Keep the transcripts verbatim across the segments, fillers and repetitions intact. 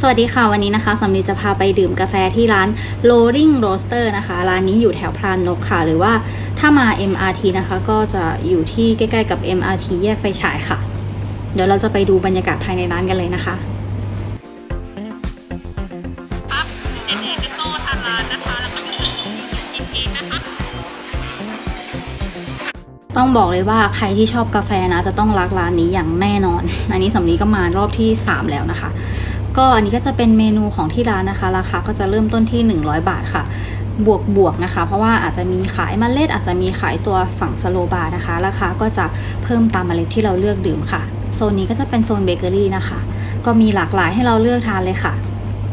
สวัสดีค่ะวันนี้นะคะสำลีจะพาไปดื่มกาแฟที่ร้าน Rolling Roaster นะคะร้านนี้อยู่แถวพรานนกค่ะหรือว่าถ้ามา เอ็ม อาร์ ที นะคะก็จะอยู่ที่ใกล้ๆกับ เอ็ม อาร์ ที แยกไฟฉายค่ะเดี๋ยวเราจะไปดูบรรยากาศภายในร้านกันเลยนะคะครับเอ็นเอ็นโต้ทางร้านนะคะแล้วก็จะเป็นชีสเค้กนะคะต้องบอกเลยว่าใครที่ชอบกาแฟนะจะต้องรักร้านนี้อย่างแน่นอนอันนี้สำลีก็มารอบที่สามแล้วนะคะก็อันนี้ก็จะเป็นเมนูของที่ร้านนะคะราคาก็จะเริ่มต้นที่หนึ่งร้อยบาทค่ะบวกบวกนะคะเพราะว่าอาจจะมีขายเมล็ดอาจจะมีขายตัวฝั่งสโลบาร์นะคะราคาก็จะเพิ่มตามเมล็ดที่เราเลือกดื่มค่ะโซนนี้ก็จะเป็นโซนเบเกอรี่นะคะก็มีหลากหลายให้เราเลือกทานเลยค่ะ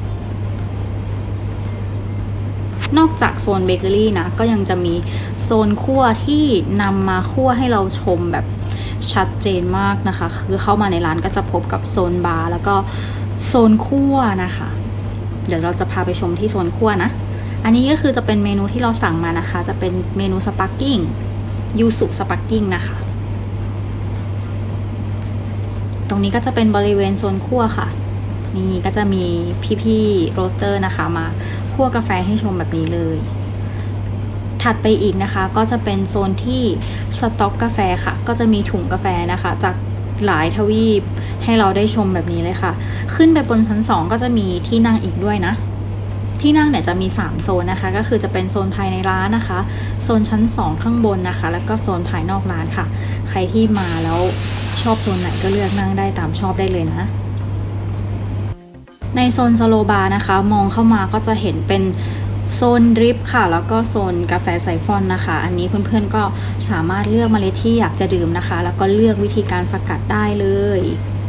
นอกจากโซนเบเกอรี่นะก็ยังจะมีโซนคั่วที่นำมาคั่วให้เราชมแบบชัดเจนมากนะคะคือเข้ามาในร้านก็จะพบกับโซนบาร์แล้วก็โซนคั่วนะคะเดี๋ยวเราจะพาไปชมที่โซนคั่วนะอันนี้ก็คือจะเป็นเมนูที่เราสั่งมานะคะจะเป็นเมนูสปาร์กิ้งยูสุสปาร์กิ้งนะคะตรงนี้ก็จะเป็นบริเวณโซนคั่วค่ะนี่ก็จะมีพี่ๆโรสเตอร์นะคะมาคั่วกาแฟให้ชมแบบนี้เลยถัดไปอีกนะคะก็จะเป็นโซนที่สต็อกกาแฟค่ะก็จะมีถุงกาแฟนะคะจากหลายทวีปให้เราได้ชมแบบนี้เลยค่ะขึ้นไปบนชั้นสองก็จะมีที่นั่งอีกด้วยนะที่นั่งเนี่ยจะมีสามโซนนะคะก็คือจะเป็นโซนภายในร้านนะคะโซนชั้นสองข้างบนนะคะแล้วก็โซนภายนอกร้านค่ะใครที่มาแล้วชอบโซนไหนก็เลือกนั่งได้ตามชอบได้เลยนะในโซนสโลบาร์นะคะมองเข้ามาก็จะเห็นเป็นโซนดริปค่ะแล้วก็โซนกาแฟไซฟอนนะคะอันนี้เพื่อนๆก็สามารถเลือกเมล็ดที่อยากจะดื่มนะคะแล้วก็เลือกวิธีการสกัดได้เลย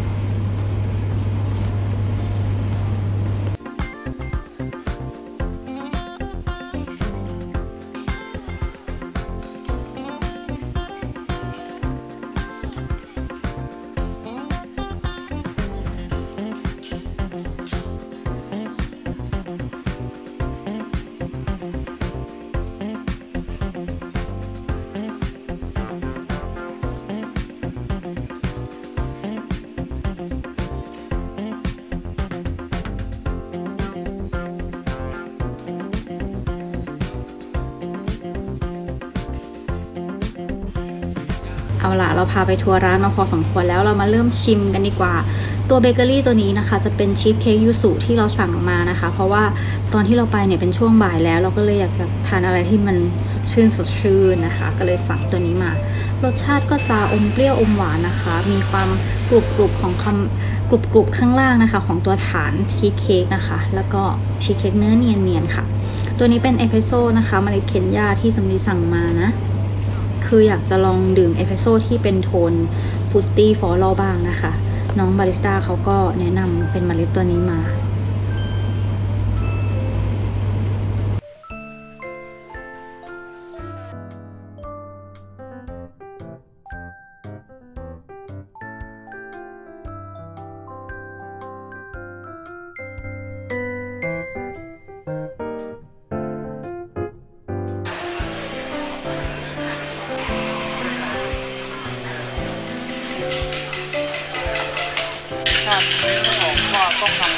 เอาล่ะเราพาไปทัวร์ร้านมาพอสมควรแล้วเรามาเริ่มชิมกันดีกว่าตัวเบเกอรี่ตัวนี้นะคะจะเป็นชีสเค้กยูสุที่เราสั่งมานะคะเพราะว่าตอนที่เราไปเนี่ยเป็นช่วงบ่ายแล้วเราก็เลยอยากจะทานอะไรที่มันสดชื่นสดชื่นนะคะก็เลยสั่งตัวนี้มารสชาติก็จะอมเปรี้ยวอมหวานนะคะมีความกรุบกรุบของคำกรุบกรุบข้างล่างนะคะของตัวฐานชีสเค้กนะคะแล้วก็ชีสเค้กเนื้อเนียนๆค่ะตัวนี้เป็นเอสเปรสโซ่นะคะเมล็ดเคนยาที่สำลีสั่งมานะคืออยากจะลองดื่มเอสเปรสโซ่ที่เป็นโทนฟรุตตี้ฟอลโล่บ้างนะคะน้องบาริสต้าเขาก็แนะนำเป็นเมล็ดตัวนี้มาไม่ออกว่าต้องทำ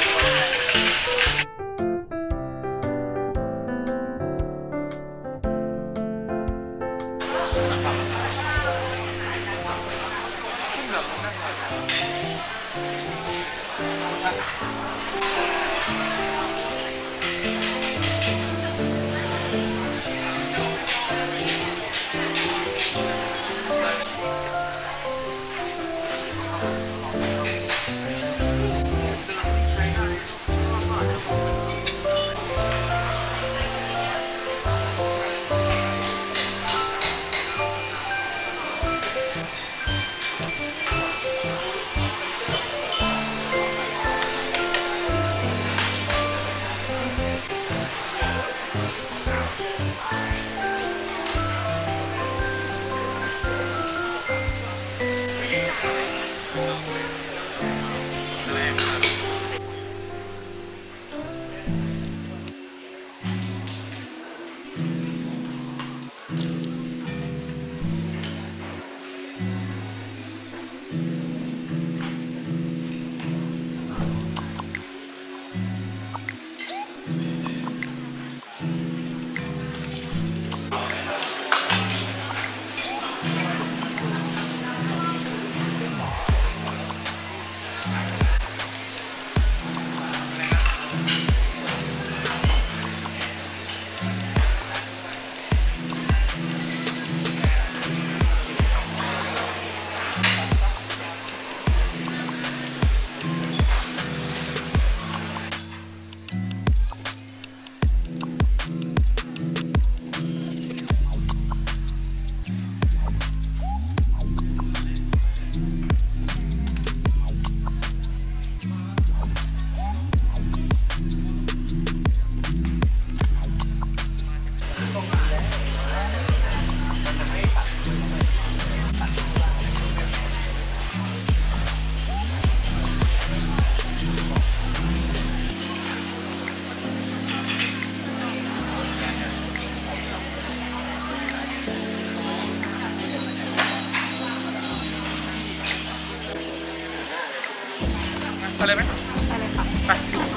เลยไหมไปเลยค่ะไป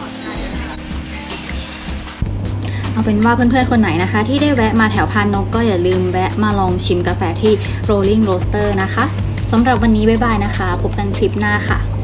เอาเป็นว่าเพื่อนๆคนไหนนะคะที่ได้แวะมาแถวพานนกก็อย่าลืมแวะมาลองชิมกาแฟที่ Rolling Roaster นะคะสำหรับวันนี้บ๊ายบายนะคะพบกันคลิปหน้าค่ะ